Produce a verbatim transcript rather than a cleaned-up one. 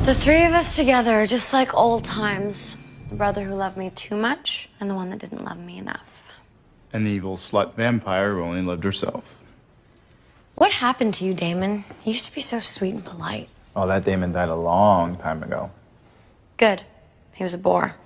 The three of us together are just like old times. The brother who loved me too much, and the one that didn't love me enough. And the evil slut vampire who only loved herself. What happened to you, Damon? You used to be so sweet and polite. Oh, that Damon died a long time ago. Good. He was a bore.